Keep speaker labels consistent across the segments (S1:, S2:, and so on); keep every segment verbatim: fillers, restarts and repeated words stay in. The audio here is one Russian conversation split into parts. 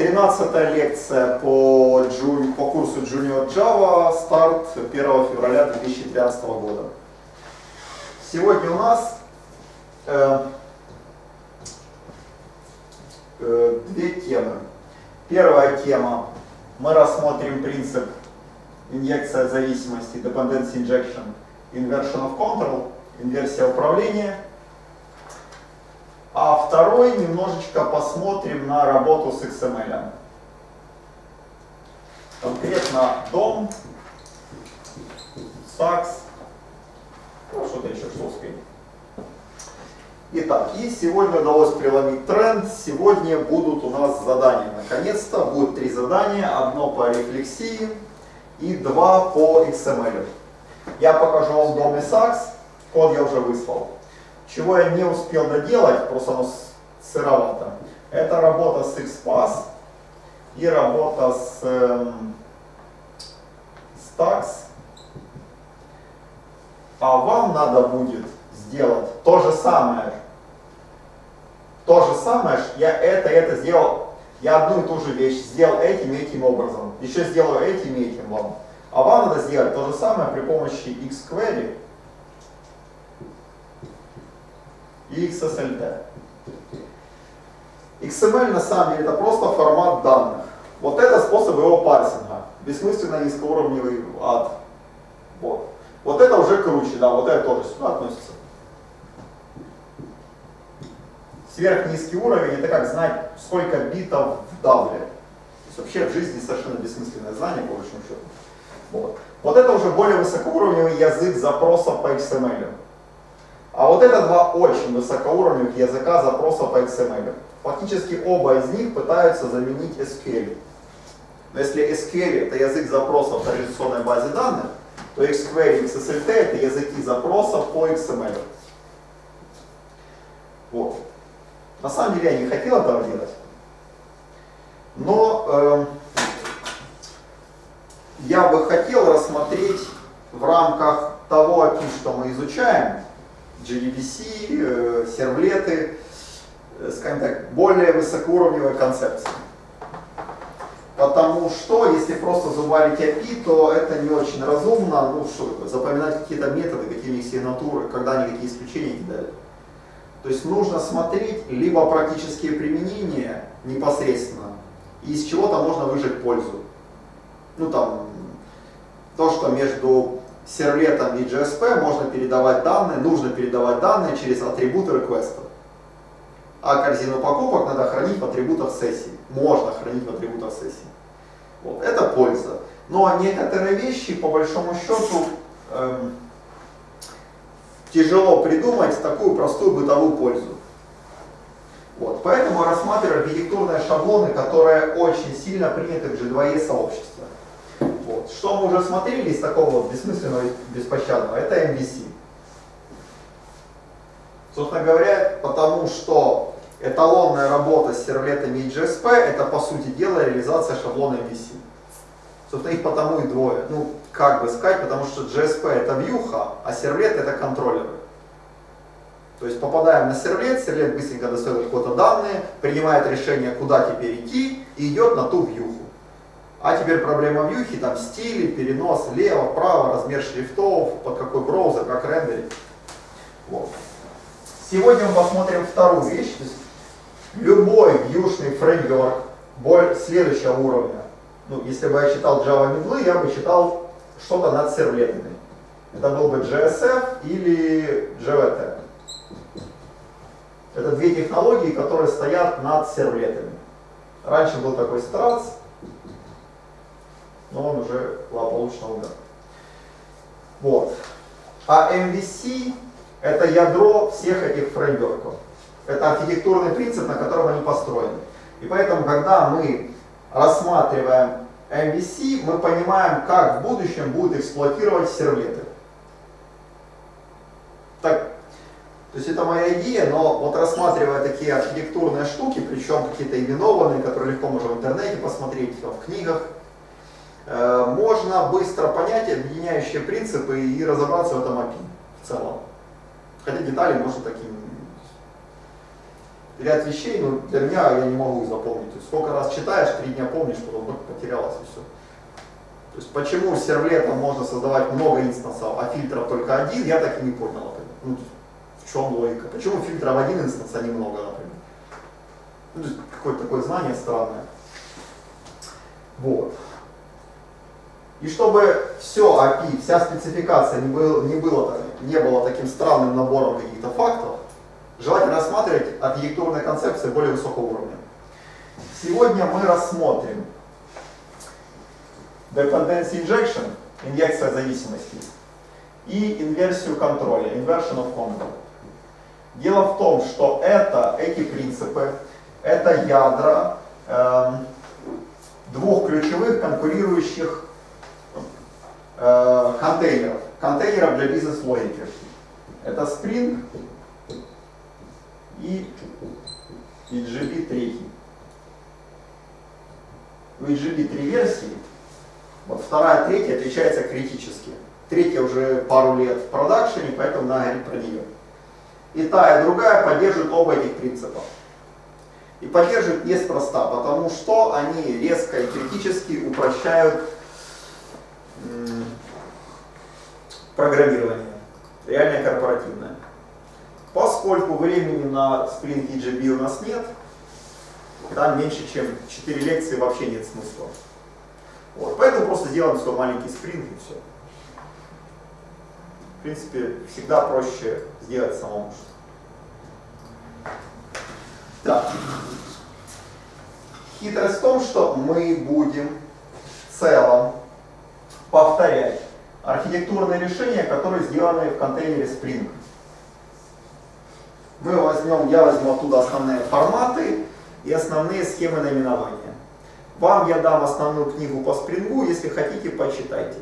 S1: тринадцатая лекция по, джун... по курсу Junior Java, старт первого февраля две тысячи тринадцатого года. Сегодня у нас э, э, две темы. Первая тема. Мы рассмотрим принцип инъекция зависимости, dependency injection, inversion of control, инверсия управления. А второй немножечко посмотрим на работу с икс эм эль. Конкретно дом, сакс, ну что-то еще, что успеем. Итак, и сегодня удалось преломить тренд. Сегодня будут у нас задания. Наконец-то будет три задания. Одно по рефлексии и два по икс эм эль. Я покажу вам дом и сакс. Код я уже выслал. Чего я не успел доделать, просто оно сыровато. Это работа с XPath и работа с эм, Stacks. А вам надо будет сделать то же самое. То же самое, я это и это сделал, я одну и ту же вещь сделал этим и этим образом. Еще сделаю этим и этим вам. А вам надо сделать то же самое при помощи xQuery и икс эс эль ти. икс эм эль на самом деле это просто формат данных. Вот это способ его парсинга. Бессмысленно низкоуровневый ад. Вот. Вот это уже круче, да, вот это тоже сюда относится. Сверхнизкий уровень это как знать, сколько битов в дабле. То есть вообще в жизни совершенно бессмысленное знание, по большому счету. Вот. Вот это уже более высокоуровневый язык запроса по икс эм эль. А вот это два очень высокоуровневых языка запроса по икс эм эль. Фактически оба из них пытаются заменить эс кью эль. Но если эс кью эль это язык запроса в традиционной базе данных, то xQuery и икс эс эль ти это языки запроса по икс эм эль. Вот. На самом деле я не хотел этого делать. Но э, я бы хотел рассмотреть в рамках того эй пи ай, что мы изучаем, джей ди би си, э, сервлеты, э, скажем так, более высокоуровневые концепции. Потому что, если просто зубарить эй пи ай, то это не очень разумно, ну что такое, запоминать какие-то методы, какие у них сигнатуры, когда они какие исключения кидают. То есть нужно смотреть либо практические применения непосредственно, и из чего-то можно выжать пользу. Ну там, то, что между сервлетом и джей эс пи можно передавать данные, нужно передавать данные через атрибуты реквеста. А корзину покупок надо хранить в атрибутах сессии. Можно хранить в атрибутах сессии. Вот, это польза. Но некоторые вещи, по большому счету, эм, тяжело придумать такую простую бытовую пользу. Вот, поэтому рассматриваем архитектурные шаблоны, которые очень сильно приняты в джи два и сообществе. Вот. Что мы уже смотрели из такого вот бессмысленного и беспощадного, это эм ви си. Собственно говоря, потому что эталонная работа с сервлетами и джей эс пи это по сути дела реализация шаблона эм ви си. Собственно их потому и двое. Ну, как бы сказать, потому что джей эс пи это вьюха, а сервлет это контроллеры. То есть попадаем на сервлет, сервлет быстренько достает какие-то данные, принимает решение, куда теперь идти, и идет на ту вьюху. А теперь проблема вьюхи, там стили, перенос лево, вправо, размер шрифтов, под какой браузер, как рендерить. Вот. Сегодня мы посмотрим вторую вещь. То есть любой вьюшный фреймворк следующего уровня. Ну, если бы я читал Java Middle, я бы читал что-то над сервлетами. Это был бы джей эс эф или джей ви ти. Это две технологии, которые стоят над сервлетами. Раньше был такой Struts, но он уже благополучно умер. Вот. А эм ви си это ядро всех этих фреймворков. Это архитектурный принцип, на котором они построены. И поэтому, когда мы рассматриваем эм ви си, мы понимаем, как в будущем будут эксплуатировать сервлеты. Так, то есть это моя идея, но вот рассматривая такие архитектурные штуки, причем какие-то именованные, которые легко можно в интернете посмотреть, в книгах, э, можно быстро понять объединяющие принципы и разобраться в этом эй пи ай в целом. Хотя детали можно таким ряд вещей, но для меня я не могу запомнить. То есть сколько раз читаешь, три дня помнишь, потом ну, потерялось и все. То есть почему сервлетом можно создавать много инстансов, а фильтров только один, я так и не понял. Ну, в чем логика? Почему фильтров один инстанс, а немного, например? Ну, какое-то такое знание странное. Вот. И чтобы все эй пи, вся спецификация не, был, не, было, не было таким странным набором каких-то фактов, желательно рассматривать архитектурные концепции более высокого уровня. Сегодня мы рассмотрим dependency injection, инъекция зависимости, и инверсию контроля, inversion of control. Дело в том, что это, эти принципы, это ядра э, двух ключевых конкурирующих э, контейнеров, контейнеров для бизнес-логики. Это Spring и и джи би три. У и джи би три версии, вот вторая, третья отличается критически. Третья уже пару лет в продакшене, поэтому надо говорить про нее. И та, и другая поддерживают оба этих принципа. И поддерживают неспроста, потому что они резко и критически упрощают м, программирование, реальное корпоративное. Поскольку времени на Spring и джи би у нас нет, там меньше, чем четыре лекции, вообще нет смысла. Вот, поэтому просто сделаем свой маленький Spring и все. В принципе, всегда проще сделать самому. Так. Хитрость в том, что мы будем в целом повторять архитектурные решения, которые сделаны в контейнере Spring. Мы возьмем, я возьму оттуда основные форматы и основные схемы наименования. Вам я дам основную книгу по Spring, если хотите, почитайте.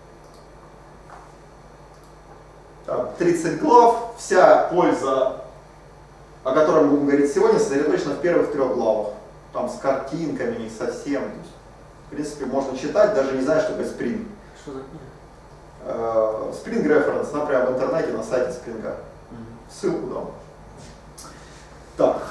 S1: Там тридцать глав, вся польза, о которой мы будем говорить сегодня, сосредоточена в первых трех главах. Там с картинками, не совсем. То есть, в принципе, можно читать, даже не зная, что такое Spring.
S2: Что за книга?
S1: Uh, Spring Reference, например, в интернете на сайте Spring. Mm-hmm. Ссылку дам. Так.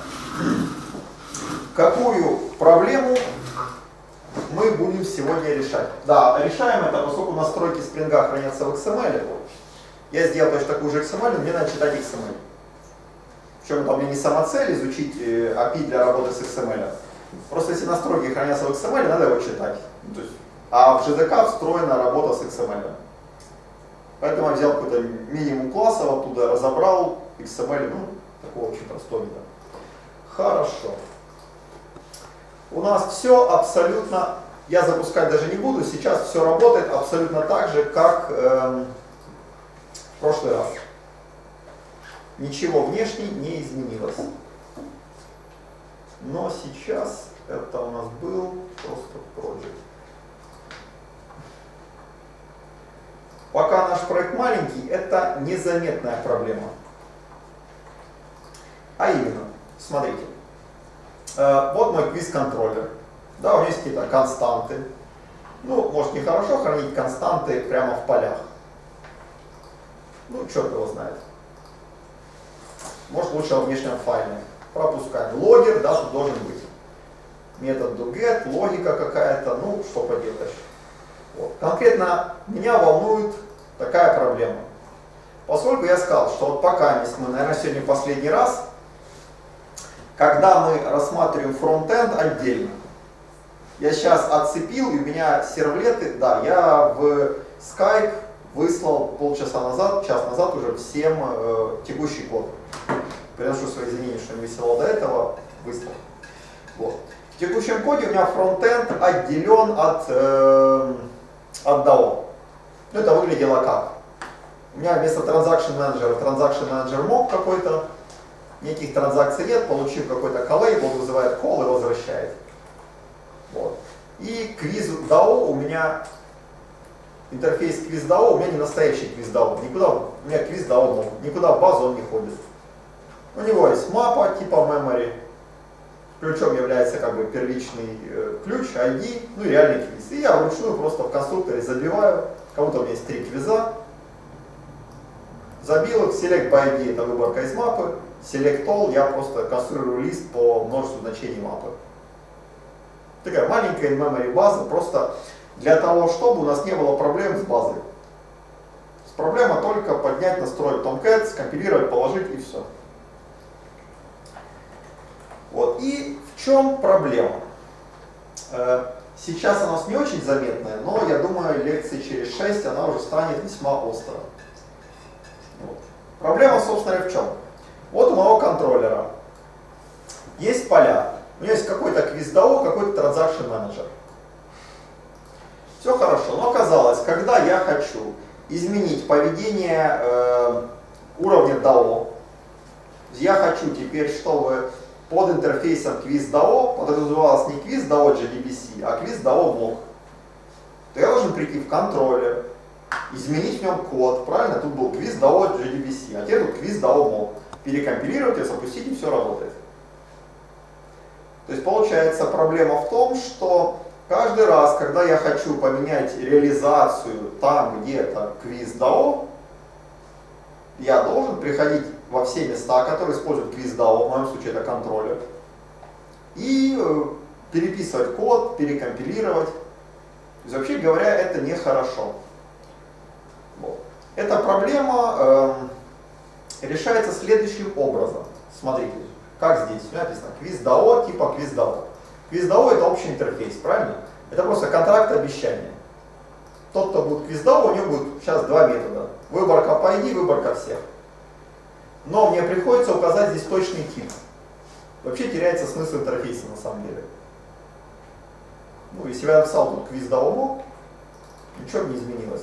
S1: Какую проблему мы будем сегодня решать? Да, решаем это, поскольку настройки Spring хранятся в икс эм эль. Я сделал точно такую же икс эм эль, мне надо читать икс эм эль. Причем это у меня не самоцель изучить эй пи для работы с икс эм эль. Просто если настройки хранятся в икс эм эль, надо его читать. То есть, а в джи ди кей встроена работа с икс эм эль. Поэтому я взял какой-то минимум классов оттуда, разобрал икс эм эль, ну, такого очень простого вида. Хорошо. У нас все абсолютно, я запускать даже не буду, сейчас все работает абсолютно так же, как э, в прошлый раз. Ничего внешне не изменилось. Но сейчас это у нас был просто project. Пока наш проект маленький, это незаметная проблема. А именно, смотрите, э, вот мой квиз-контроллер. Да, у меня есть какие-то константы. Ну, может, нехорошо хранить константы прямо в полях. Ну, черт его знает. Может, лучше во внешнем файле. Пропускаем. Логер, да, тут должен быть. Метод doGet, логика какая-то, ну, что поделаешь. Вот. Конкретно меня волнует такая проблема. Поскольку я сказал, что вот пока мы, наверное, сегодня последний раз, когда мы рассматриваем фронтенд отдельно. Я сейчас отцепил, и у меня сервлеты, да, я в Skype выслал полчаса назад, час назад уже всем э, текущий код. Приношу свои извинения, что не высылал до этого, выслал. Вот. В текущем коде у меня фронтенд отделен от, э, от дао. Ну, это выглядело как? У меня вместо Transaction Manager Transaction Manager mock какой-то, никаких транзакций нет, получив какой-то коллейбл, он вызывает call и возвращает. Вот. И квиз дао у меня, интерфейс квиз дао у меня не настоящий квиз дао, никуда, у меня квиз дао, никуда в базу он не ходит. У него есть мапа типа memory, ключом является как бы первичный э, ключ, ай ди, ну и реальный квиз. И я вручную просто в конструкторе забиваю, кому-то у меня есть три квиза, забил их, select by ай ди это выборка из мапы, select all я просто конструирую лист по множеству значений мапы. Такая маленькая in-memory база, просто для того, чтобы у нас не было проблем с базой. Проблема только поднять, настроить Tomcat, скомпилировать, положить и все. Вот. И в чем проблема? Сейчас она у нас не очень заметная, но я думаю, лекции через шесть она уже станет весьма острой. Вот. Проблема, собственно, в чем? Вот у моего контроллера есть поля. У него есть какой-то QuizDAO, какой-то Transaction Manager. Все хорошо, но оказалось, когда я хочу изменить поведение э, уровня дао, я хочу теперь, чтобы под интерфейсом QuizDAO подразумевалось не QuizDAO джей ди би си, а QuizDAO mock, то я должен прийти в контроллер, изменить в нем код, правильно? Тут был QuizDAO джей ди би си, а теперь тут QuizDAO mock. Перекомпилировать и запустить, и все работает. То есть получается проблема в том, что каждый раз, когда я хочу поменять реализацию там где-то QuizDAO, я должен приходить во все места, которые используют QuizDAO, в моем случае это контроллер, и э, переписывать код, перекомпилировать. То есть, вообще говоря, это нехорошо. Вот. Эта проблема э, решается следующим образом. Смотрите, как здесь написано QuizDAO типа QuizDAO. QuizDAO это общий интерфейс, правильно? Это просто контракт обещания. Тот, кто будет QuizDAO, у него будет сейчас два метода. Выборка по ай ди, выборка всех. Но мне приходится указать здесь точный тип. Вообще теряется смысл интерфейса на самом деле. Ну, если я написал тут QuizDAO mock, ничего не изменилось.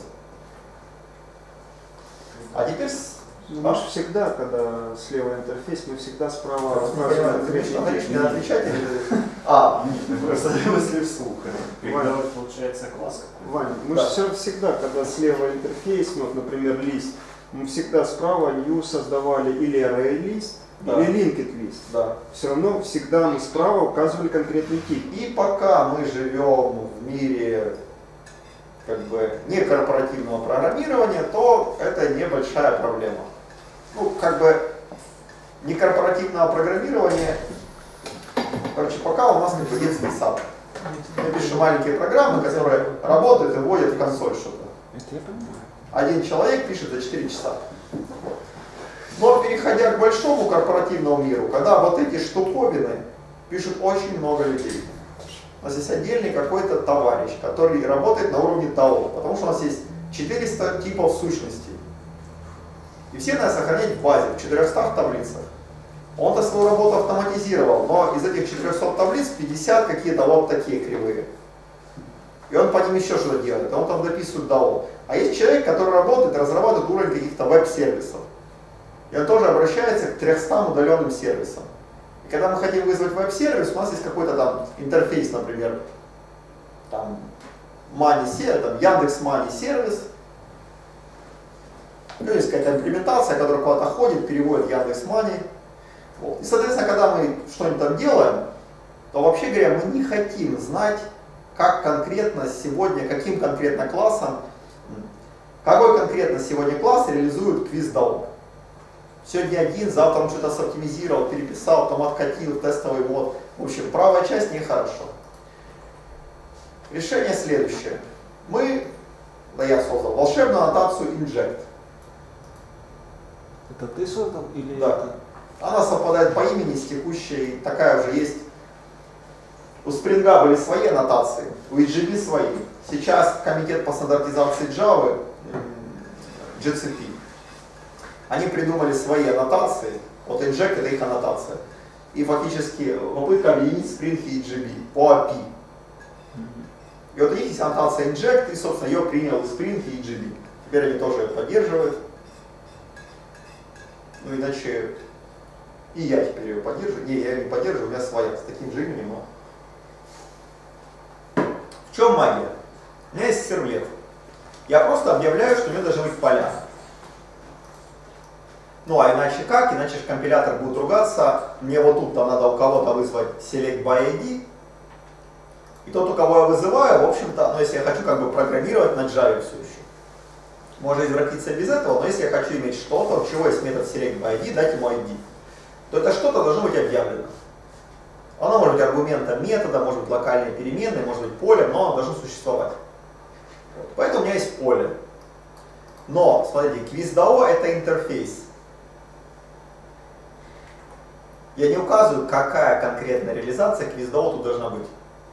S1: А теперь...
S2: Ну, мы же всегда, когда слева интерфейс, мы всегда справа
S1: Я
S2: спрашиваем.
S1: Говоришь мне отвечать или... А, просто если вслух.
S3: Когда получается класс какой-то.
S2: Ваня, мы
S1: Да.
S2: же все всегда, когда слева интерфейс, ну, вот, например, лист, мы всегда справа new создавали или array лист,
S1: Да.
S2: или linked лист.
S1: Да.
S2: Все равно всегда мы справа указывали конкретный тип.
S1: И пока мы живем в мире как бы не корпоративного программирования, то это небольшая проблема. Ну, как бы не корпоративного программирования, короче, пока у нас как бы детский сад. Мы пишем маленькие программы, которые работают и вводят в консоль что-то.
S2: Это я понимаю.
S1: Один человек пишет за четыре часа. Но переходя к большому корпоративному миру, когда вот эти штуковины пишут очень много людей. У нас есть отдельный какой-то товарищ, который работает на уровне дао, потому что у нас есть четыреста типов сущностей. И все надо сохранять в базе, в четырехстах таблицах. Он-то свою работу автоматизировал, но из этих четырехсот таблиц пятьдесят какие-то вот такие кривые. И он по ним еще что-то делает, а он там дописывает дао. А есть человек, который работает, разрабатывает уровень каких-то веб-сервисов. И он тоже обращается к трёхстам удаленным сервисам. И когда мы хотим вызвать веб-сервис, у нас есть какой-то там интерфейс, например, там, Money, там, Яндекс Money сервис. Ну, есть какая-то имплементация, которая куда-то ходит, переводит Яндекс Money. Вот. И, соответственно, когда мы что-нибудь там делаем, то вообще говоря, мы не хотим знать, как конкретно сегодня, каким конкретно классом, какой конкретно сегодня класс реализует QuizDAO. Сегодня один, завтра он что-то соптимизировал, переписал, там откатил тестовый мод. В общем, правая часть нехорошо. Решение следующее. Мы, да я создал, волшебную аннотацию inject.
S2: Это ты создал или
S1: Да.
S2: это?
S1: Она совпадает по имени с текущей, такая уже есть. У Spring были свои аннотации, у и джи би свои. Сейчас комитет по стандартизации Java, джи си пи, они придумали свои аннотации, вот inject это их аннотация. И фактически попытка объединить Spring и и джи би по эй пи ай. И вот у них есть аннотация inject, и собственно ее принял Spring и и джи би. Теперь они тоже ее поддерживают. Ну иначе и я теперь ее поддерживаю. Не, я ее не поддерживаю, у меня своя, с таким же именем. В чем магия? У меня есть сервлет. Я просто объявляю, что у него должны быть поля. Ну а иначе как? Иначе же компилятор будет ругаться. Мне вот тут-то надо у кого-то вызвать select by ай ди. И тот, у кого я вызываю, в общем-то, ну если я хочу как бы программировать на Java все еще, можно извратиться без этого, но если я хочу иметь что-то, у чего есть метод select by ай ди, дать ему ай ди, то это что-то должно быть объявлено. Оно может быть аргументом метода, может быть локальной переменной, может быть полем, но оно должно существовать. Вот. Поэтому у меня есть поле. Но, смотрите, QuizDAO это интерфейс. Я не указываю, какая конкретная реализация QuizDAO тут должна быть.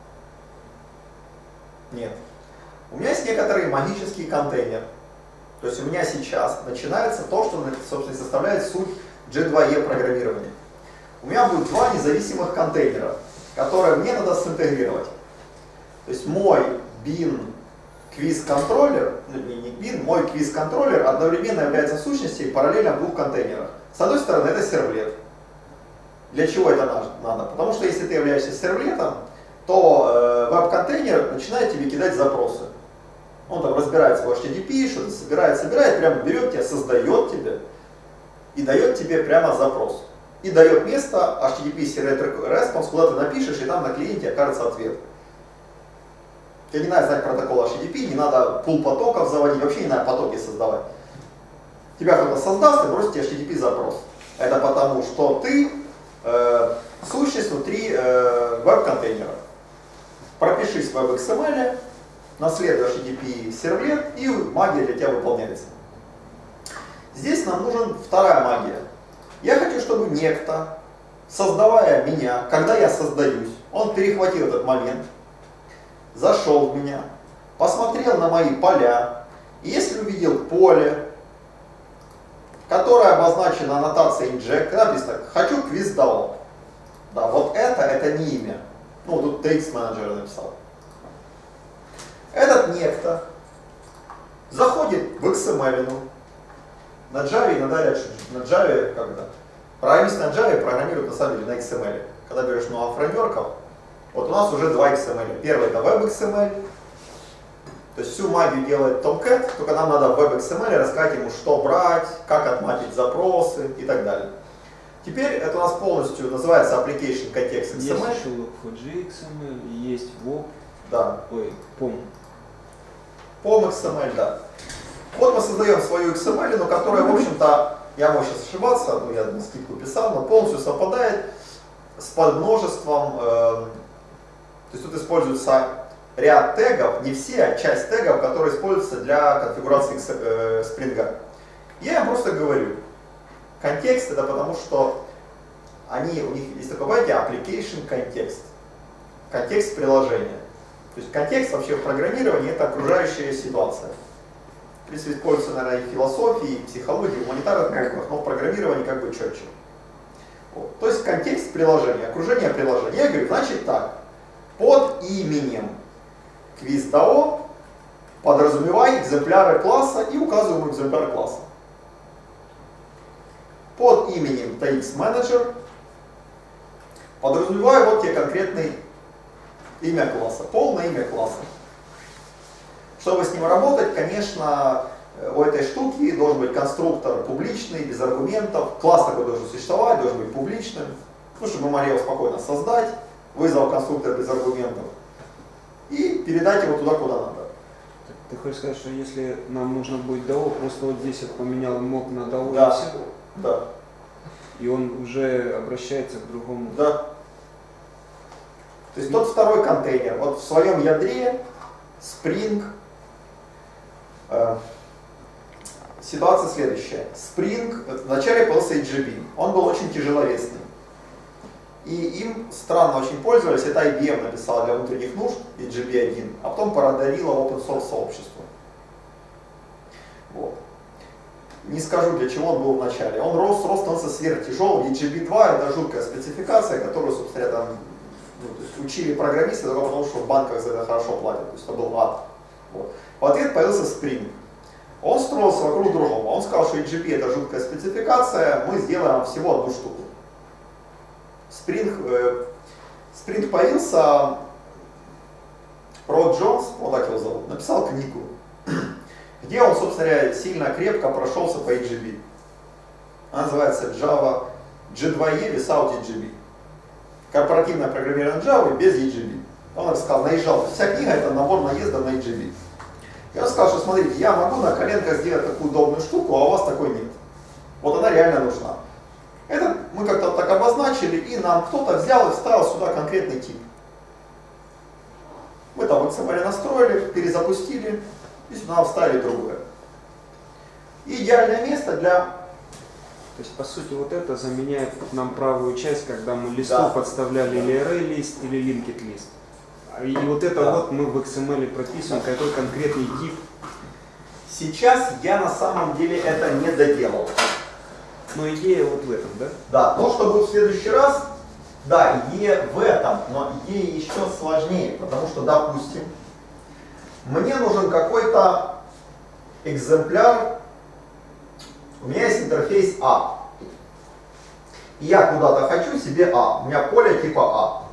S1: Нет. У меня есть некоторые магические контейнеры. То есть у меня сейчас начинается то, что, собственно, составляет суть джи два и программирования. У меня будет два независимых контейнера, которые мне надо синтегрировать. То есть мой bin quiz-контроллер, не, не bin, мой quiz-контроллер одновременно является сущностью параллельно в двух контейнерах. С одной стороны, это сервлет. Для чего это надо? Потому что если ты являешься сервлетом, то э, веб-контейнер начинает тебе кидать запросы. Он там разбирает свой эйч ти ти пи, что-то собирает, собирает, прямо берет тебя, создает тебе и дает тебе прямо запрос. И дает место эйч ти ти пи response, куда ты напишешь, и там на клиенте окажется ответ. Тебе не надо знать протокол эйч ти ти пи, не надо пул потоков заводить, вообще не надо потоки создавать. Тебя кто-то создаст и бросит тебе эйч ти ти пи запрос. Это потому, что ты э, сущность внутри э, веб-контейнера. Пропишись в WebXML, наследуй эйч ти ти пи сервлет, и магия для тебя выполняется. Здесь нам нужна вторая магия. Я хочу, чтобы некто, создавая меня, когда я создаюсь, он перехватил этот момент, зашел в меня, посмотрел на мои поля, и если увидел поле, которое обозначено аннотацией inject, когда написано «хочу QuizDAO», да, вот это, это не имя. Ну, тут текст менеджер написал. Этот некто заходит в икс эм эль, на Java и на далее, на Java, когда программисты на Java программируют на самом деле на икс эм эль. Когда берешь много фреймворков, вот у нас уже два икс эм эль. Первый это WebXML, то есть всю магию делает Tomcat, только нам надо в WebXML рассказать ему, что брать, как отмапить запросы и так далее. Теперь это у нас полностью называется Application Context икс эм эль.
S2: Есть еще лог фор джи икс эм эль, есть воб,
S1: да.
S2: ой, пом.
S1: пом икс эм эль, да. Вот мы создаем свою икс эм эль, но которая, в общем-то, я могу сейчас ошибаться, ну, я на скидку писал, но полностью совпадает с подмножеством, э, то есть тут используется ряд тегов, не все, а часть тегов, которые используются для конфигурации э, Spring. Я им просто говорю, контекст это потому, что они, у них есть такое понятие application контекст, контекст приложения. То есть контекст вообще в программировании это окружающая ситуация. В принципе, используется, наверное, и в философии, и в психологии, и в гуманитарных науках, но в программировании как бы четче. Вот. То есть контекст приложения, окружение приложения. Я говорю, значит так, под именем QuizDAO подразумевай экземпляры класса и указываем экземпляр класса. Под именем ти икс Manager подразумеваю вот тебе конкретный имя класса, полное имя класса. Чтобы с ним работать, конечно, у этой штуки должен быть конструктор публичный, без аргументов. Класс такой должен существовать, должен быть публичным. Ну, чтобы мы могли его спокойно создать, вызвал конструктор без аргументов и передать его туда, куда надо.
S2: Ты хочешь сказать, что если нам нужно будет дао, просто вот здесь вот поменял мок на дао,
S1: да.
S2: И все?
S1: Да.
S2: И он уже обращается к другому?
S1: Да. То есть тот второй контейнер, вот в своем ядре Spring, э, ситуация следующая. Spring, вначале появился эй джи би, он был очень тяжеловесный. И им странно очень пользовались, это ай би эм написал для внутренних нужд, эй джи би один, а потом подарила open source сообществу. Вот. Не скажу, для чего он был в начале. Он рос, рос становился сверхтяжелым. эй джи би два это жуткая спецификация, которую, собственно, там, ну, то есть учили программисты только потому, что в банках за это хорошо платят. То есть это был ад. Вот. В ответ появился Spring. Он строился вокруг другого. Он сказал, что эй джи би это жуткая спецификация, мы сделаем всего одну штуку. Spring, э, Spring появился, Род Джонс, вот так его зовут, написал книгу, где он, собственно говоря, сильно крепко прошелся по эй джи би. Она называется Java джи два и without эй джи би. Корпоративное программирование Java без эй джи би. Он рассказал, наезжал. Вся книга это набор наезда на эй джи би. И он сказал, что смотрите, я могу на коленках сделать такую удобную штуку, а у вас такой нет. Вот она реально нужна. Это мы как-то так обозначили, и нам кто-то взял и вставил сюда конкретный тип. Мы там в икс эм эль настроили, перезапустили, и сюда вставили другое. И идеальное место для...
S2: То есть, по сути, вот это заменяет нам правую часть, когда мы листу
S1: Да.
S2: подставляли или array лист, или linked лист. И вот это
S1: Да.
S2: вот мы в икс эм эль прописываем, какой конкретный тип.
S1: Сейчас я на самом деле это не доделал.
S2: Но идея вот в этом, да?
S1: Да, то, что будет в следующий раз, да, идея в этом, но идея еще сложнее, потому что, допустим, мне нужен какой-то экземпляр, у меня есть интерфейс А, и я куда-то хочу себе А, у меня поле типа А.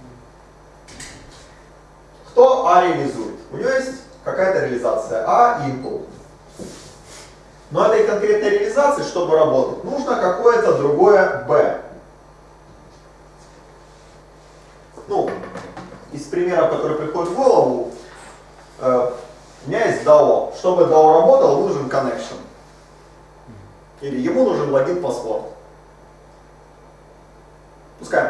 S1: Кто А реализует? У него есть какая-то реализация А input. Но этой конкретной реализации, чтобы работать, нужно какое-то другое B. Ну, из примера, который приходит в голову, э, у меня есть дао. Чтобы дао работал, нужен connection. Или ему нужен логин паспорт. Пускай.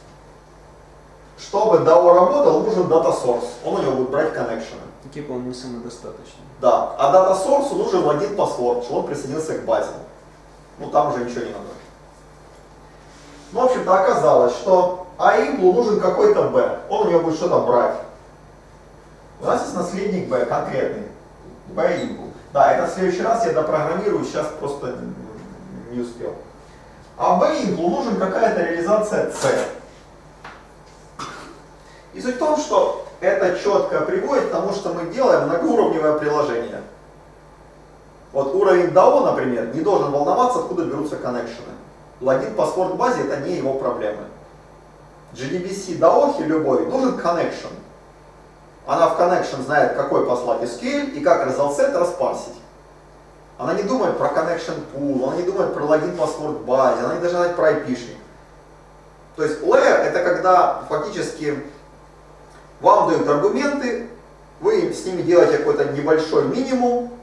S1: Чтобы дао работал, нужен data source. Он у него будет брать коннекшены.
S2: Типа он не самодостаточный.
S1: Да. А data source нужен логин паспорт, чтобы он присоединился к базе. Ну там уже ничего не надо. Ну, в общем-то, оказалось, что A-имплу нужен какой-то B. Он у него будет что-то брать. У нас есть наследник B, конкретный. B-импл. Да, это в следующий раз я допрограммирую, сейчас просто не успел. А B-имплу нужен какая-то реализация C. И суть в том, что это четко приводит к тому, что мы делаем многоуровневое приложение. Вот уровень дао, например, не должен волноваться, откуда берутся коннекшены. Логин паспорт в базе — это не его проблемы. джи ди би си даохи любой нужен connection. Она в connection знает, какой послать эс кью эль и как result set распарсить. Она не думает про connection pool, она не думает про логин паспорт в базе, она не должна знать про айпишник. То есть layer — это когда фактически вам дают аргументы, вы с ними делаете какой-то небольшой минимум.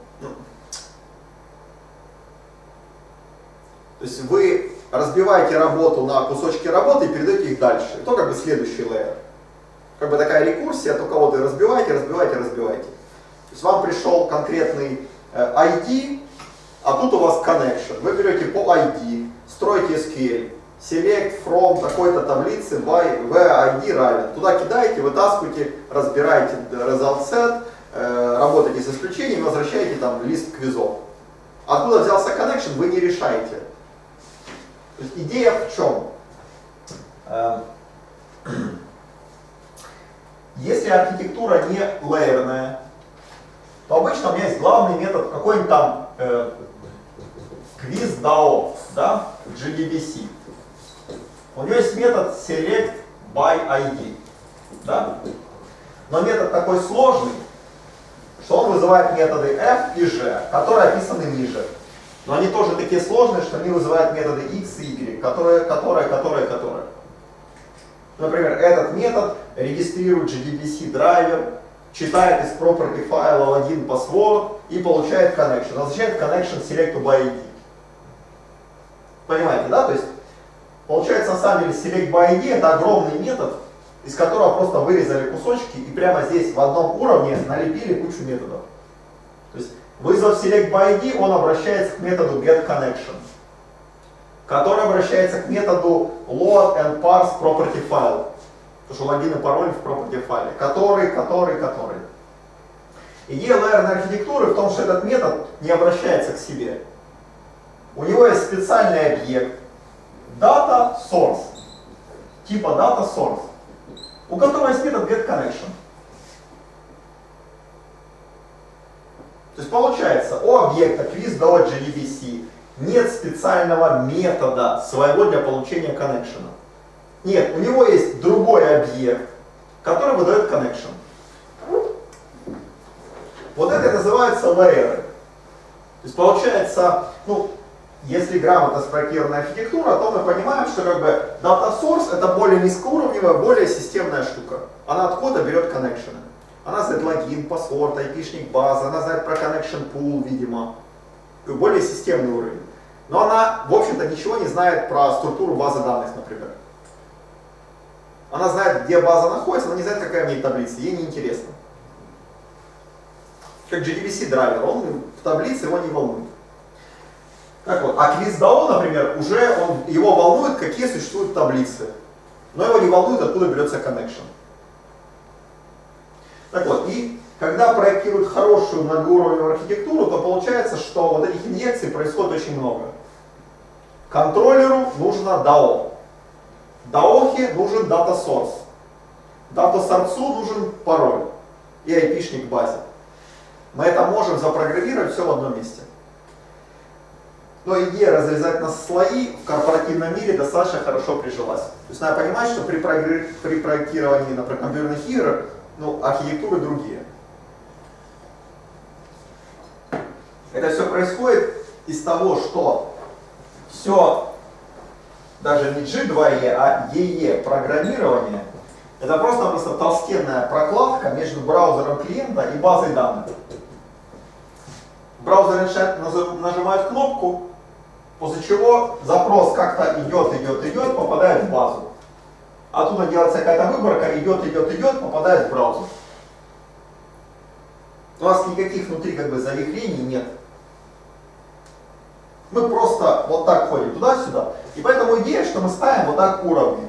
S1: То есть вы разбиваете работу на кусочки работы и передаете их дальше. И то как бы следующий layer. Как бы такая рекурсия, только вот и разбиваете, разбиваете, разбиваете. То есть вам пришел конкретный э, ай ди, а тут у вас connection. Вы берете по ай ди, строите эс кью эль, select from такой-то таблицы by v ай ди равен. Туда кидаете, вытаскиваете, разбираете result set, э, работаете с исключением, возвращаете там лист квизов. Откуда взялся connection, вы не решаете. То есть идея в чем? Если архитектура не лейерная, то обычно у меня есть главный метод, какой-нибудь там э, quiz дао, да, джи ди би си. У него есть метод select by ай ди, да? Но метод такой сложный, что он вызывает методы f и g, которые описаны ниже. Но они тоже такие сложные, что они вызывают методы x и y, которые, которые, которые, которые. Например, этот метод регистрирует джи ди би си драйвер, читает из property файла логин password и получает connection. Назначает connection select by ай ди. Понимаете, да? То есть получается на самом деле select by ай ди это огромный метод, из которого просто вырезали кусочки и прямо здесь в одном уровне налепили кучу методов. То есть вызвав select by ай ди, он обращается к методу getConnection, который обращается к методу load and parse property file, потому что логин и пароль в property файле, который, который, который. Идея лейерной архитектуры в том, что этот метод не обращается к себе. У него есть специальный объект data source, типа data source, у которого есть метод getConnection. То есть получается, у объекта quiz дао джи ди би си нет специального метода своего для получения коннекшена. Нет, у него есть другой объект, который выдает connection. Вот это называется лейеры. То есть получается, ну, если грамотно спроектированная архитектура, то мы понимаем, что как бы data source это более низкоуровневая, более системная штука. Она откуда берет коннекшены. Она знает логин, паспорт, айпишник базы, она знает про connection pool, видимо. Более системный уровень. Но она, в общем-то, ничего не знает про структуру базы данных, например. Она знает, где база находится, но не знает, какая в ней таблица. Ей не интересно. Как джей ди би си драйвер, он в таблице его не волнует. Так вот, а QuizDao, например, уже он, его волнует, какие существуют таблицы. Но его не волнует, откуда берется connection. Так вот, и когда проектируют хорошую многоуровневую архитектуру, то получается, что вот этих инъекций происходит очень много. Контроллеру нужно дао. даохе нужен data source. Data source нужен пароль и айпишник к базе. Мы это можем запрограммировать все в одном месте. Но идея разрезать на слои в корпоративном мире достаточно хорошо прижилась. То есть надо понимать, что при, при проектировании, например, компьютерных игр, ну, архитектуры другие. Это все происходит из того, что все, даже не джи два и, а и и программирование, это просто-просто толстенная прокладка между браузером клиента и базой данных. Браузер нажимает кнопку, после чего запрос как-то идет, идет, идет, попадает в базу. Оттуда делается какая-то выборка, идет, идет, идет, попадает в браузер. У нас никаких внутри как бы завихрений нет. Мы просто вот так ходим туда-сюда. И поэтому идея, что мы ставим вот так уровни.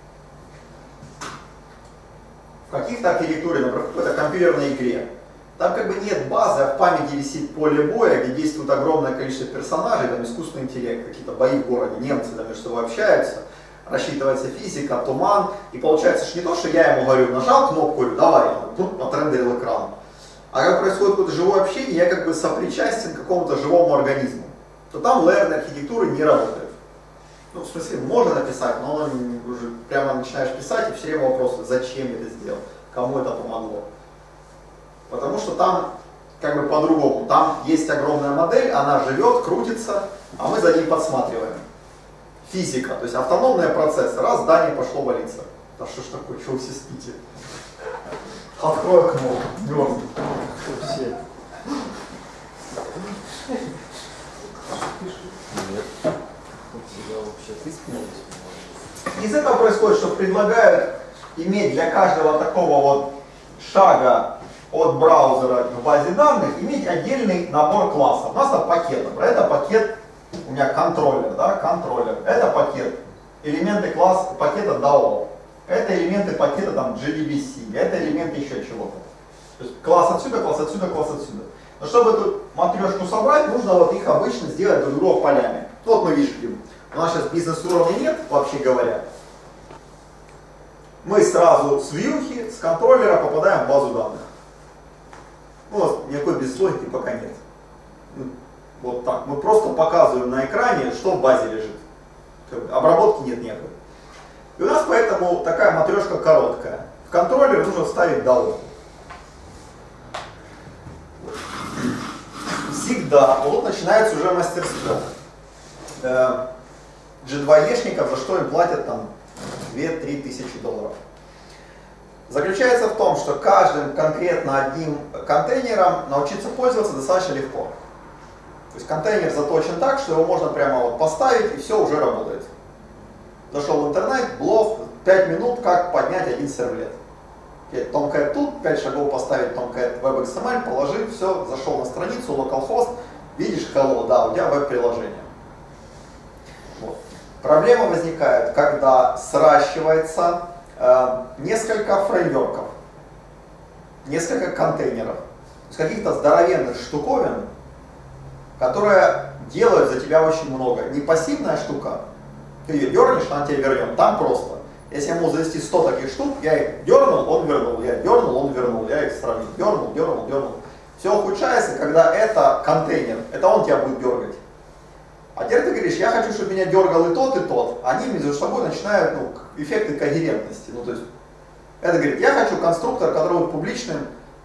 S1: В каких-то архитектуре, например, в какой-то компьютерной игре. Там как бы нет базы, а в памяти висит поле боя, где действует огромное количество персонажей, там искусственный интеллект, какие-то бои в городе, немцы там между собой общаются, рассчитывается физика, туман, и получается, что не то, что я ему говорю, нажал кнопку, говорю, давай, он тут отрендерил экран. А когда происходит какое-то живое общение, я как бы сопричастен к какому-то живому организму. То там лейерные архитектуры не работают. Ну, в смысле, можно написать, но он уже прямо начинаешь писать, и все время вопрос, зачем я это сделал, кому это помогло. Потому что там как бы по-другому. Там есть огромная модель, она живет, крутится, а мы за ней подсматриваем. Физика, то есть автономные процессы. Раз, здание пошло валиться. Да что ж такое, что вы все спите? Открой окно, мерзнет.
S2: Все.
S1: Из этого происходит, что предлагают иметь для каждого такого вот шага от браузера к базе данных, иметь отдельный набор классов. У нас это пакет. Это пакет, у меня контроллер, да, контроллер. Это пакет, элементы класса, пакета дао. Это элементы пакета там джей ди би си. Это элементы еще чего-то. То есть класс отсюда, класс отсюда, класс отсюда. Но чтобы эту матрешку собрать, нужно вот их обычно сделать друг друга полями. Вот мы видим. У нас сейчас бизнес-уровня нет, вообще говоря. Мы сразу с вьюхи, с контроллера попадаем в базу данных. Ну, никакой безлогики пока нет. Вот так. Мы просто показываем на экране, что в базе лежит. Обработки нет никакой. И у нас поэтому такая матрешка короткая. В контроллер нужно вставить дао. Всегда. Вот тут начинается уже мастерство. джи два и-шников, за что им платят там две-три тысячи долларов. Заключается в том, что каждым конкретно одним контейнером научиться пользоваться достаточно легко. То есть контейнер заточен так, что его можно прямо вот поставить, и все уже работает. Зашел в интернет, блог, пять минут, как поднять один сервлет. Tomcat тут, пять шагов поставить Tomcat WebXML, положи, все, зашел на страницу, localhost, видишь, hello, да, у тебя веб-приложение. Вот. Проблема возникает, когда сращивается э, несколько фреймворков, несколько контейнеров, с каких-то здоровенных штуковин, которые делают за тебя очень много. Не пассивная штука, ты ее дернешь, она тебе вернет, там просто. Если я могу завести сто таких штук, я их дернул, он вернул, я дернул, он вернул, я их сравнил, дернул, дернул, дернул. Все ухудшается, когда это контейнер, это он тебя будет дергать. А теперь ты говоришь, я хочу, чтобы меня дергал и тот, и тот. Они между собой начинают, ну, эффекты когерентности. Ну, то есть, это говорит, я хочу конструктор, который будет публичным,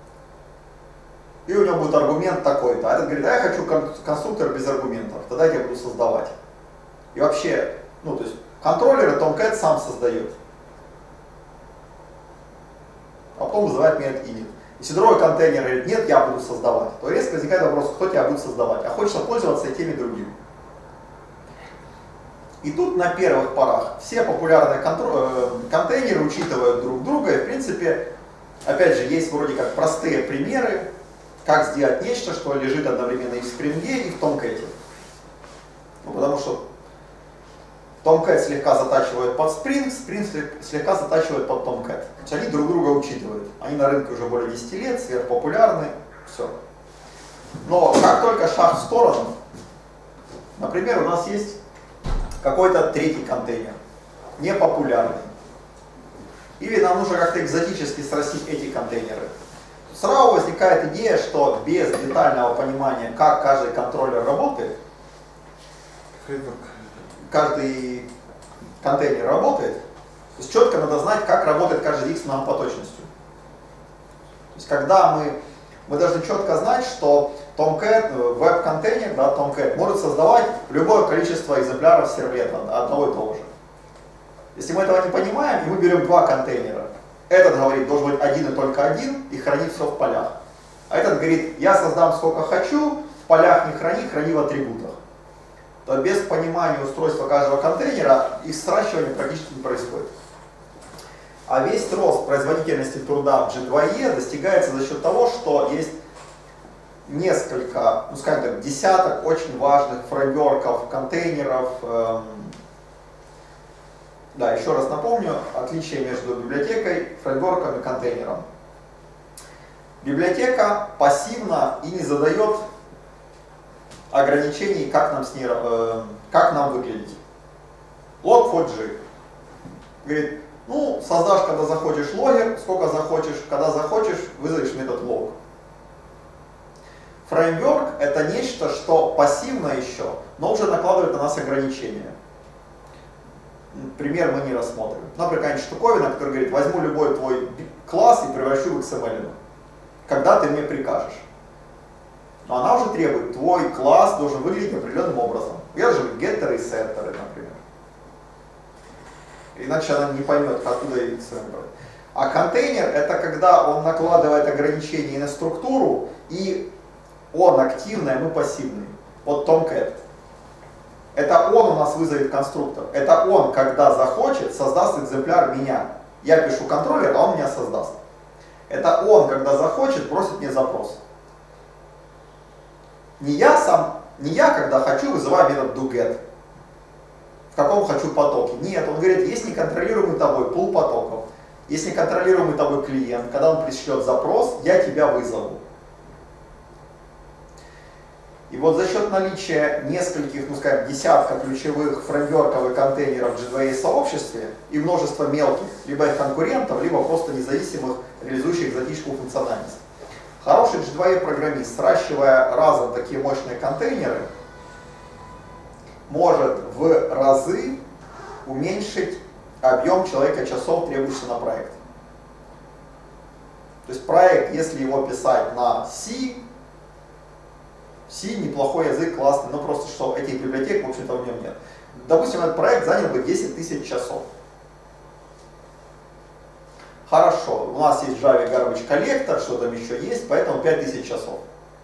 S1: и у него будет аргумент такой-то. А этот говорит, а я хочу конструктор без аргументов, тогда я буду создавать. И вообще, ну, то есть, контроллеры Tomcat сам создает. А потом вызывает метод init. Если другой контейнер говорит, нет, я буду создавать, то резко возникает вопрос, кто тебя будет создавать, а хочется пользоваться и тем и другим. И тут на первых порах все популярные контейнеры учитывают друг друга, и в принципе, опять же, есть вроде как простые примеры, как сделать нечто, что лежит одновременно и в Spring и в Tomcat. Ну, потому что Tomcat слегка затачивает под Spring, Spring слегка затачивает под Tomcat. То есть они друг друга учитывают. Они на рынке уже более десяти лет, сверхпопулярны, все. Но как только шаг в сторону, например, у нас есть какой-то третий контейнер, непопулярный. Или нам нужно как-то экзотически срастить эти контейнеры. Сразу возникает идея, что без детального понимания, как каждый контроллер работает, каждый контейнер работает, то есть четко надо знать, как работает каждый диск с многопоточностью. То есть когда мы, мы должны четко знать, что Tomcat, веб-контейнер, да, Tomcat, может создавать любое количество экземпляров сервлета одного и того же. Если мы этого не понимаем, и мы берем два контейнера, этот говорит, должен быть один и только один, и хранить все в полях. А этот говорит, я создам сколько хочу, в полях не храни, храни в атрибутах. То без понимания устройства каждого контейнера их сращивание практически не происходит. А весь рост производительности труда в джи два и достигается за счет того, что есть несколько, ну скажем так, десяток очень важных фреймворков, контейнеров. Эм, да, еще раз напомню, отличие между библиотекой, фреймворком и контейнером. Библиотека пассивна и не задает ограничений, как нам, с ней, э, как нам выглядеть. лог фор джи. Говорит, ну, создашь, когда захочешь логер, сколько захочешь, когда захочешь, вызовешь метод log. Фреймворк — это нечто, что пассивно еще, но уже накладывает на нас ограничения. Пример мы не рассмотрим. Например, какая-нибудь штуковина, которая говорит, возьму любой твой класс и превращу в икс эм эль, когда ты мне прикажешь. Но она уже требует, твой класс должен выглядеть определенным образом. Я должен быть геттеры и сеттеры, например. Иначе она не поймет, откуда икс эм эль. А контейнер — это когда он накладывает ограничения на структуру, и он активный, а мы пассивный. Вот Tomcat. Это он у нас вызовет конструктор. Это он, когда захочет, создаст экземпляр меня. Я пишу контроллер, а он меня создаст. Это он, когда захочет, бросит мне запрос. Не я сам, не я, когда хочу, вызываю метод doGet. В каком хочу потоке. Нет, он говорит, есть неконтролируемый тобой пул потоков, есть неконтролируемый тобой клиент. Когда он пришлет запрос, я тебя вызову. И вот за счет наличия нескольких, ну скажем, десятка ключевых фреймворков и контейнеров в джи два и сообществе и множество мелких, либо их конкурентов, либо просто независимых, реализующих экзотическую функциональность. Хороший джи два и программист, сращивая разом такие мощные контейнеры, может в разы уменьшить объем человека часов, требующийся на проект. То есть проект, если его писать на C, C неплохой язык, классный, но просто что этих библиотек, в общем-то, в нем нет. Допустим, этот проект занял бы десять тысяч часов. Хорошо, у нас есть в Java Garbage Collector, что там еще есть, поэтому пять тысяч часов.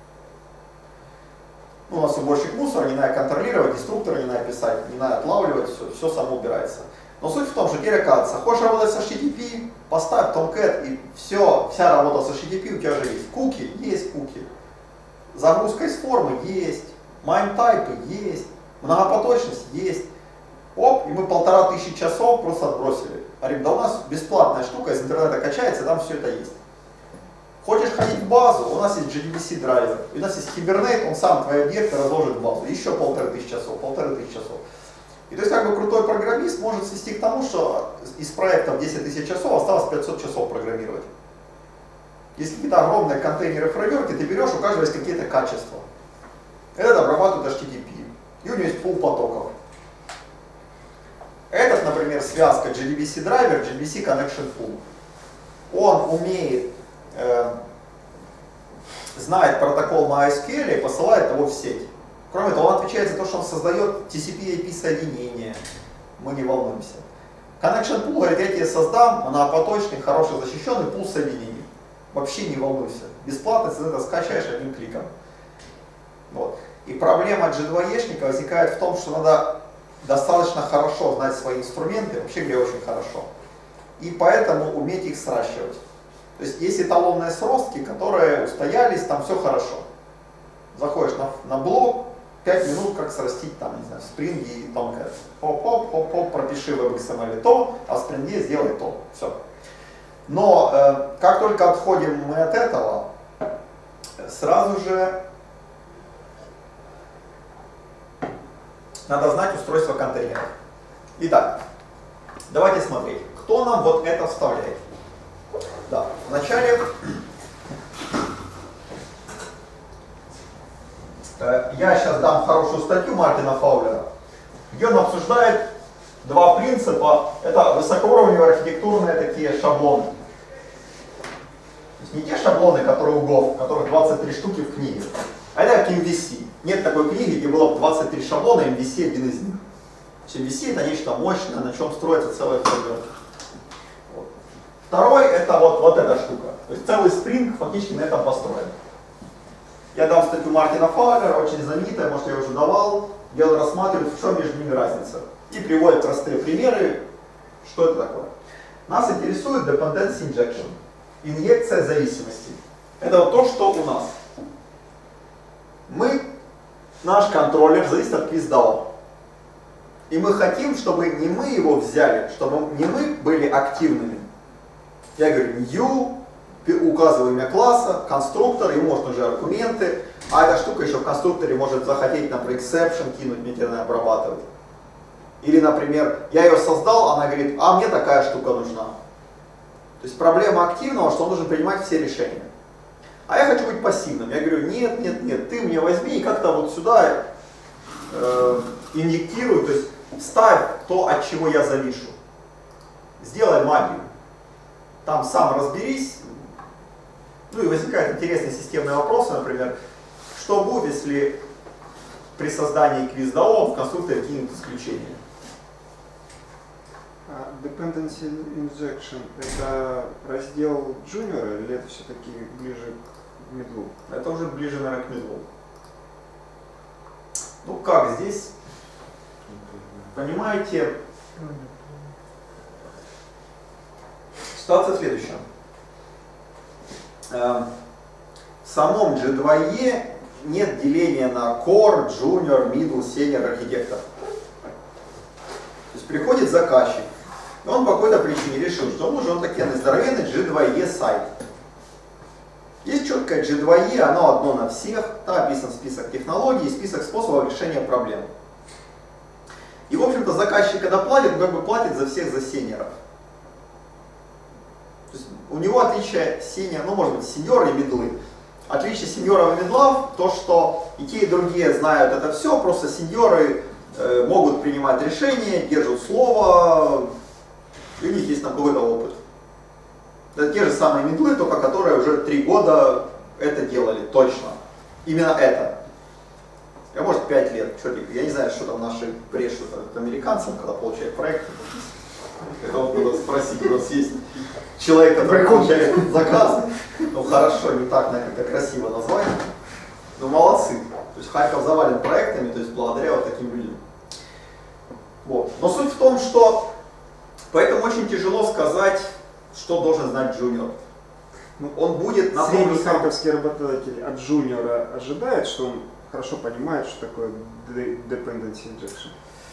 S1: Ну, у нас уборщик мусора, не надо контролировать, деструктора не надо писать, не надо отлавливать, все, все само убирается. Но суть в том, что теперь оказывается, хочешь работать с эйч ти ти пи, поставь Tomcat, и все, вся работа с эйч ти ти пи у тебя же есть. Куки, есть куки. Загрузка из формы есть, MIME-тайпы есть, многопоточность есть. Оп, и мы полтора тысячи часов просто отбросили. Говорим, да у нас бесплатная штука, из интернета качается, там все это есть. Хочешь ходить в базу, у нас есть джи ди би си драйвер, у нас есть Hibernate, он сам твои объекты разложит в базу, еще полторы тысячи часов, полторы тысячи часов. И то есть как бы крутой программист может свести к тому, что из проектов десять тысяч часов осталось пятьсот часов программировать. Если какие-то огромные контейнеры фреймворки, ты берешь, у каждого есть какие-то качества. Этот обрабатывает эйч ти ти пи, и у него есть пул потоков. Этот, например, связка джи ди би си драйвер, джи ди би си Connection Pool. Он умеет, э, знает протокол MySQL и посылает его в сеть. Кроме того, он отвечает за то, что он создает ти си пи эй пи соединения. Мы не волнуемся. Connection Pool говорит, я тебе создам многопоточный, хороший защищенный пул соединений. Вообще не волнуйся. Бесплатно ты это скачаешь одним кликом. Вот. И проблема джи два и-шника возникает в том, что надо достаточно хорошо знать свои инструменты, вообще говоря, очень хорошо. И поэтому уметь их сращивать. То есть есть эталонные сростки, которые устоялись, там все хорошо. Заходишь на, на блок, пять минут, как срастить там, не знаю, спринги и тонкое. Хоп-хоп-хоп-хоп, пропиши в икс эм эль то, а в спринге сделай то. Все. Но э, как только отходим мы от этого, сразу же надо знать устройство контейнеров. Итак, давайте смотреть, кто нам вот это вставляет. Да, вначале э, я сейчас дам хорошую статью Мартина Фаулера, где он обсуждает два принципа. Это высокоуровневые архитектурные такие шаблоны. То есть не те шаблоны, которые у Go, которых двадцать три штуки в книге, а это как эм ви си. Нет такой книги, где было двадцать три шаблона, эм ви си один из них. эм ви си это нечто мощное, на чем строится целая фреймворк. Вот. Второй это вот, вот эта штука. То есть целый спринг фактически на этом построен. Я дам статью Мартина Фаулера, очень знаменитая, может я уже давал, где он рассматривает, в чем между ними разница. И приводит простые примеры, что это такое. Нас интересует dependency injection, инъекция зависимости. Это вот то, что у нас. Мы, наш контроллер зависит от QuizDAO. И мы хотим, чтобы не мы его взяли, чтобы не мы были активными. Я говорю new, указываю имя класса, конструктор, ему может уже аргументы, а эта штука еще в конструкторе может захотеть, например, exception кинуть, мне теперь надо обрабатывать. Или, например, я ее создал, она говорит, а мне такая штука нужна. То есть проблема активного, что он должен принимать все решения. А я хочу быть пассивным. Я говорю, нет, нет, нет, ты мне возьми и как-то вот сюда э, инъектируй, то есть вставь то, от чего я завишу. Сделай магию. Там сам разберись. Ну и возникают интересные системные вопросы, например, что будет, если при создании QuizDAO в конструкторе кинут исключение.
S2: Dependency injection это раздел Junior или это все-таки ближе к медлу?
S1: Это уже ближе, наверное, к медлу. Ну как здесь, понимаете, ситуация следующая. В самом джи два и нет деления на Core, Junior, Middle, Senior, архитектор. То есть приходит заказчик, и он по какой-то причине решил, что он нужен такой здоровенный джи два и сайт. Есть четкое джи два и, оно одно на всех, там описан список технологий и список способов решения проблем. И в общем-то заказчик, когда платит, он как бы платит за всех за сеньоров. То есть у него отличие сеньор, ну может быть сеньоры и медлы. Отличие сеньоров и медлов, то что и те, и другие знают это все, просто сеньоры э, могут принимать решения, держат слово, и у них есть там какой-то опыт. Это те же самые медлы, только которые уже три года это делали, точно. Именно это. А может пять лет, чертик, я не знаю, что там наши брешут американцам, когда получают проект. Это вот надо спросить, у нас есть человек, который получает заказы. Ну хорошо, не так, наверное, как-то красиво назвать. Ну молодцы. То есть Харьков завален проектами, то есть благодаря вот таким людям. Вот. Но суть в том, что поэтому очень тяжело сказать, что должен знать джуниор.
S2: Ну,
S1: он будет на
S2: средний харьковский работодатель от джуниора ожидает, что он хорошо понимает, что такое dependency injection.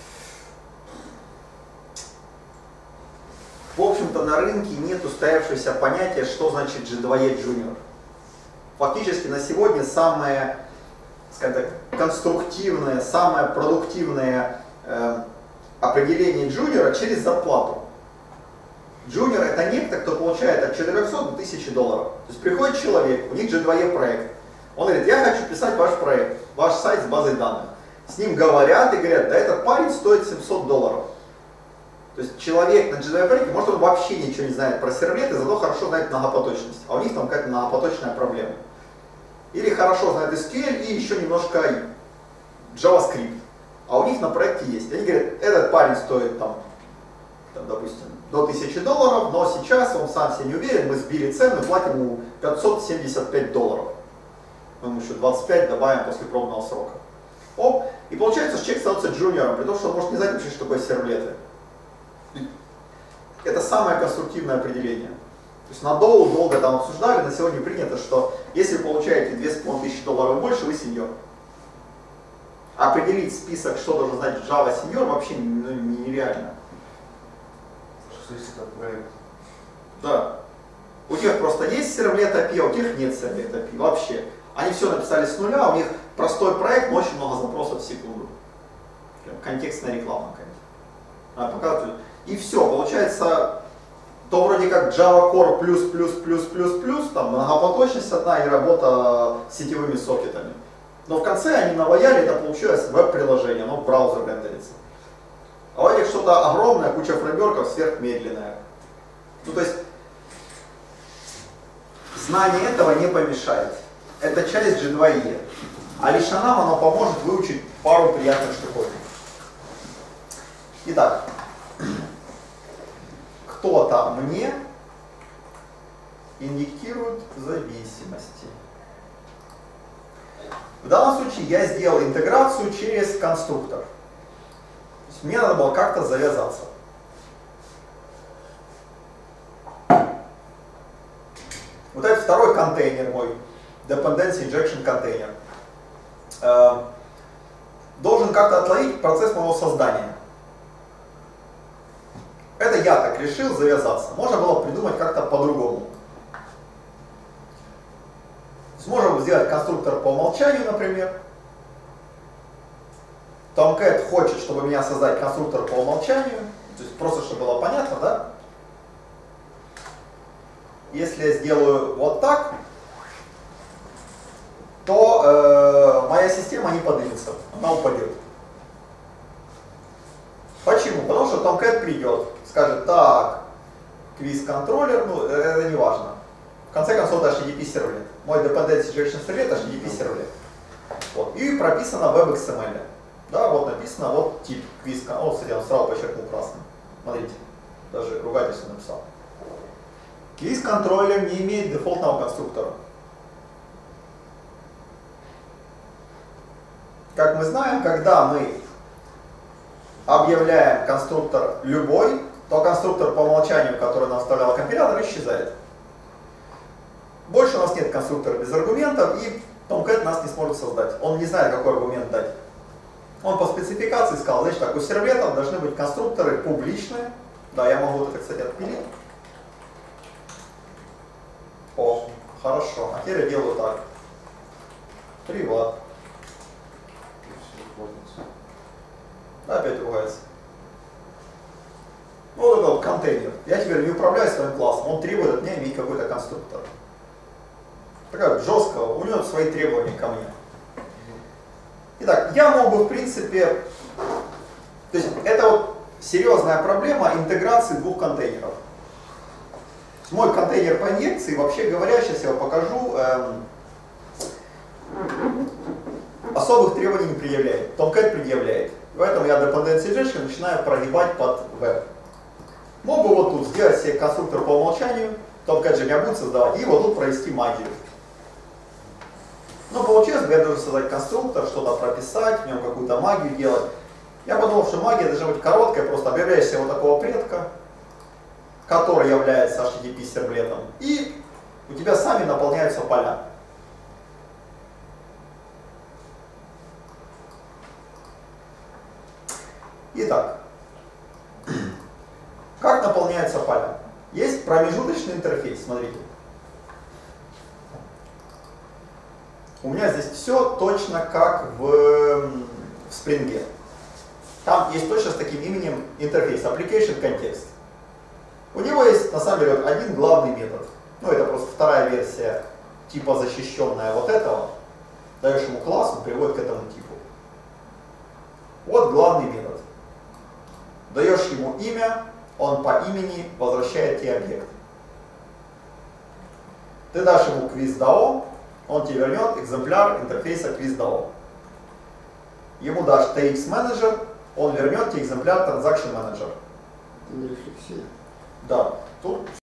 S1: В общем-то на рынке нет устоявшегося понятия, что значит джи два и Junior. Фактически на сегодня самое, скажем так, конструктивное, самое продуктивное э, определение джуниора через зарплату. Джуниор это некто, кто получает от четырехсот до тысячи долларов. То есть приходит человек, у них джи два и проект. Он говорит, я хочу писать ваш проект, ваш сайт с базой данных. С ним говорят и говорят, да этот парень стоит семьсот долларов. То есть человек на джи два и проекте, может он вообще ничего не знает про сервлеты, зато хорошо знает многопоточность. А у них там какая-то многопоточная проблема. Или хорошо знает эс кью эль и еще немножко JavaScript. А у них на проекте есть. Они говорят, этот парень стоит там там, допустим, до тысячи долларов, но сейчас он сам себе не уверен, мы сбили цену и платим ему пятьсот семьдесят пять долларов. Мы ему еще двадцать пять добавим после пробного срока. Оп, и получается, что человек становится джуниором, при том, что он может не знать вообще, что такое сервлеты. Это самое конструктивное определение. То есть надолго, долго там обсуждали, на сегодня принято, что если вы получаете две с половиной тысячи долларов больше, вы сеньор. Определить список, что должен знать Java сеньор, вообще ну, нереально.
S3: Что если это проект?
S1: Да. У тех просто есть сервлет эй пи ай, а у тех нет сервлет эй пи ай вообще. Они все написали с нуля, у них простой проект, но очень много запросов в секунду. Контекстная реклама какая-то. Показывают. И все, получается, то вроде как Java Core плюс, плюс, плюс, плюс, плюс, там многопоточность одна и работа с сетевыми сокетами. Но в конце они наваяли, это получилось веб-приложение, оно в браузер рендерится. А у этих что-то огромное, куча фреймворков, сверхмедленное. Ну то есть, знание этого не помешает. Это часть джи два и. А лично нам оно поможет выучить пару приятных штуковин. Итак, кто-то мне инъектирует зависимости. В данном случае я сделал интеграцию через конструктор. То есть мне надо было как-то завязаться. Вот этот второй контейнер мой, Dependency Injection контейнер, э, должен как-то отловить процесс моего создания. Это я так решил завязаться. Можно было придумать как-то по-другому. Можем сделать конструктор по умолчанию, например. Tomcat хочет, чтобы меня создать конструктор по умолчанию. То есть просто, чтобы было понятно, да? Если я сделаю вот так, то э, моя система не поднимется, она упадет. Почему? Потому что Tomcat придет, скажет, так, квиз-контроллер, ну это не важно. В конце концов, это эйч ти ти пи сервлет. Мой Dependency Injection сервлет, эйч ти ти пи сервлет. Вот. И прописано в WebXML. Да, вот написано, вот тип квиз. Вот, кстати, он сразу подчеркнул красным. Смотрите, даже ругательство написал. Квиз-контроллер не имеет дефолтного конструктора. Как мы знаем, когда мы объявляем конструктор любой, то конструктор по умолчанию, который нам вставлял компилятор, исчезает. Больше у нас нет конструктора без аргументов, и Tomcat нас не сможет создать. Он не знает, какой аргумент дать. Он по спецификации сказал, значит так, у сервлетов должны быть конструкторы публичные. Да, я могу это, кстати, отпилить. О, хорошо. А теперь я делаю так. Приват. Опять ругается. Ну, вот это вот контейнер. Я теперь не управляю своим классом. Он требует от меня иметь какой-то конструктор. Такая жесткая, у него свои требования ко мне. Итак, я мог бы, в принципе, то есть это вот серьезная проблема интеграции двух контейнеров. Мой контейнер по инъекции, вообще говоря, сейчас я вам покажу, эм, особых требований не предъявляет. Tomcat предъявляет. Поэтому я Dependency Injection начинаю прогибать под веб. Мог бы вот тут сделать себе конструктор по умолчанию, Tomcat же меня будет создавать, и вот тут провести магию. Но получилось, я должен создать конструктор, что-то прописать, в нем какую-то магию делать. Я подумал, что магия должна быть короткая, просто объявляешь себе вот такого предка, который является эйч ти ти пи сервлетом, и у тебя сами наполняются поля. Итак, как наполняются поля? Есть промежуточный интерфейс, смотрите. У меня здесь все точно как в, в Spring. Там есть точно с таким именем интерфейс, application context. У него есть на самом деле один главный метод. Ну это просто вторая версия типа защищенная вот этого. Даешь ему класс, он приводит к этому типу. Вот главный метод. Даешь ему имя, он по имени возвращает тебе объект. Ты дашь ему quiz.dao, он тебе вернет экземпляр интерфейса quiz.dao. Ему дашь ти экс Manager, он вернет тебе экземпляр Transaction Manager.
S2: Не рефлексия.
S3: Да, тут